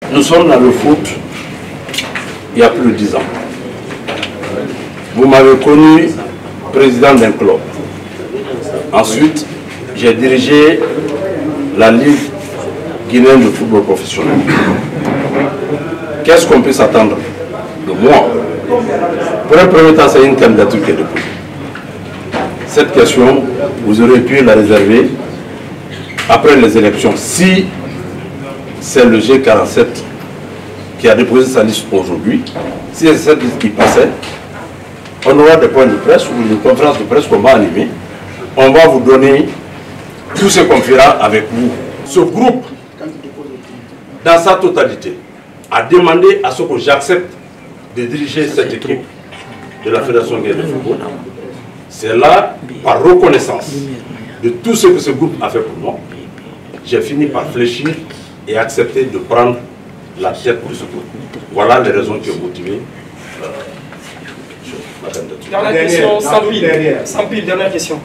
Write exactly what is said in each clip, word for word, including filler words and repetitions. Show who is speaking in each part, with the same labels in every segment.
Speaker 1: Nous sommes dans le foot il y a plus de dix ans. Vous m'avez connu président d'un club. Ensuite, j'ai dirigé la Ligue guinéenne de football professionnel. Qu'est-ce qu'on peut s'attendre de moi? Pour un premier temps, c'est une candidature qui est déposée. Cette question, vous aurez pu la réserver après les élections. Si c'est le G quarante-sept qui a déposé sa liste aujourd'hui, si c'est cette liste qui passait, on aura des points de presse ou une conférence de presse qu'on va animer. On va vous donner tout ce qu'on fera avec vous. Ce groupe, dans sa totalité, a demandé à ce que j'accepte de diriger cette équipe de la Fédération guinéenne de football. C'est là, par reconnaissance de tout ce que ce groupe a fait pour moi, j'ai fini par fléchir et accepter de prendre la tête de ce groupe. Voilà les raisons qui ont motivé euh, ma candidature.
Speaker 2: Dernière question, Sampil. Sampil, dernière question.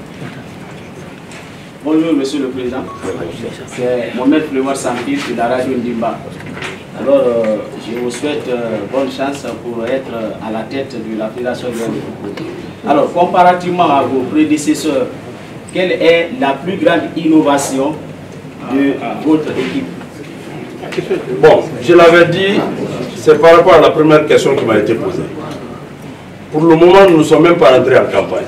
Speaker 3: Bonjour Monsieur le Président, c'est Mohamed Fleury Sampil de la radio Ndimba. Alors, euh, je vous souhaite euh, bonne chance pour être à la tête de la Fédération guinéenne de football. Alors, comparativement à vos prédécesseurs, quelle est la plus grande innovation de votre équipe?
Speaker 1: Bon, je l'avais dit, c'est par rapport à la première question qui m'a été posée. Pour le moment, nous ne sommes même pas entrés en campagne.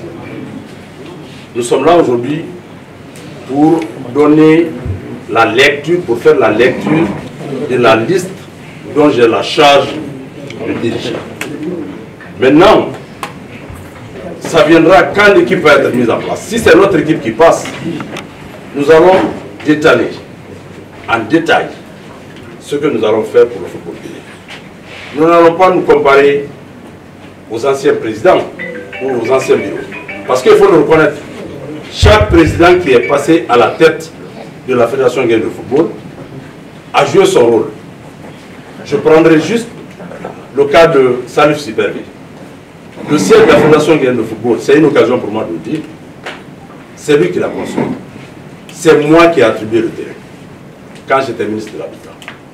Speaker 1: Nous sommes là aujourd'hui pour donner la lecture, pour faire la lecture de la liste dont j'ai la charge de diriger. Maintenant, ça viendra quand l'équipe va être mise en place. Si c'est notre équipe qui passe, nous allons détailler en détail ce que nous allons faire pour le football guinéen. Nous n'allons pas nous comparer aux anciens présidents ou aux anciens bureaux. Parce qu'il faut le reconnaître, chaque président qui est passé à la tête de la Fédération guinéenne de football a joué son rôle. Je prendrai juste le cas de Salif Sipervi. Le siège de la Fédération guinéenne de football, c'est une occasion pour moi de le dire, c'est lui qui l'a construit. C'est moi qui ai attribué le terrain quand j'étais ministre de l'Habitat.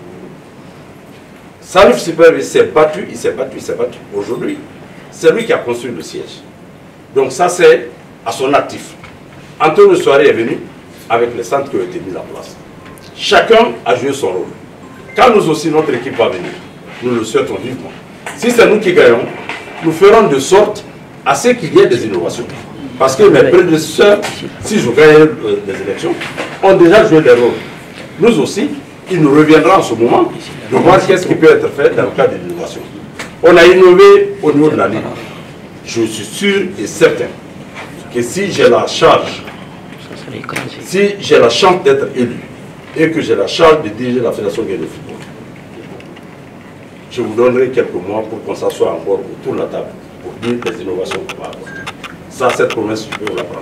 Speaker 1: Salif Sipervi s'est battu, il s'est battu, il s'est battu. Aujourd'hui, c'est lui qui a construit le siège. Donc ça, c'est à son actif. Antonio Soare est venu avec les centres qui ont été mis en place. Chacun a joué son rôle. Quand nous aussi, notre équipe va venir, nous le souhaitons vivement. Si c'est nous qui gagnons, nous ferons de sorte à ce qu'il y ait des innovations. Parce que mes prédécesseurs, si je gagne les élections, ont déjà joué des rôles. Nous aussi, il nous reviendra en ce moment de voir qu'est-ce qui peut être fait dans le cadre de l'innovation. On a innové au niveau de la Ligue. Je suis sûr et certain que si j'ai la charge, si j'ai la chance d'être élu et que j'ai la charge de diriger la Fédération guinéenne de football, je vous donnerai quelques mois pour qu'on s'assoie encore autour de la table pour dire les innovations qu'on va apporter. Ça, cette promesse, je peux vous la prendre.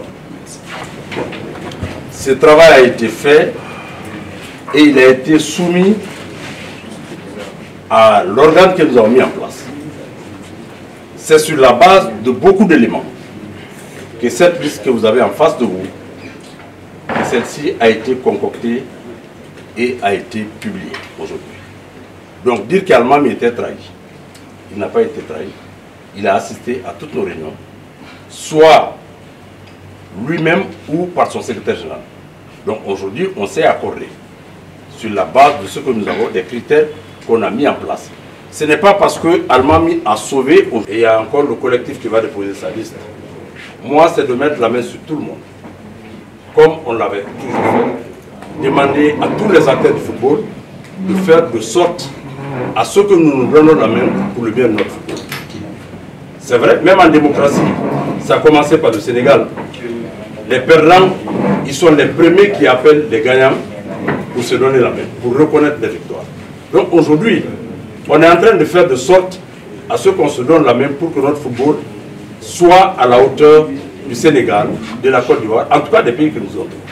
Speaker 1: Ce travail a été fait et il a été soumis à l'organe que nous avons mis en place. C'est sur la base de beaucoup d'éléments que cette liste que vous avez en face de vous, celle-ci a été concoctée et a été publiée aujourd'hui. Donc dire qu'Almami était trahi, il n'a pas été trahi. Il a assisté à toutes nos réunions, soit lui-même ou par son secrétaire général. Donc aujourd'hui, on s'est accordé sur la base de ce que nous avons, des critères qu'on a mis en place. Ce n'est pas parce que Almami a sauvé, et il y a encore le collectif qui va déposer sa liste. Moi, c'est de mettre la main sur tout le monde, comme on l'avait toujours fait. Demander à tous les acteurs du football de faire de sorte à ce que nous nous donnons la main pour le bien de notre football. C'est vrai, même en démocratie, ça a commencé par le Sénégal. Les perdants, ils sont les premiers qui appellent les gagnants pour se donner la main, pour reconnaître les victoires. Donc aujourd'hui, on est en train de faire de sorte à ce qu'on se donne la main pour que notre football soit à la hauteur du Sénégal, de la Côte d'Ivoire, en tout cas des pays que nous autres.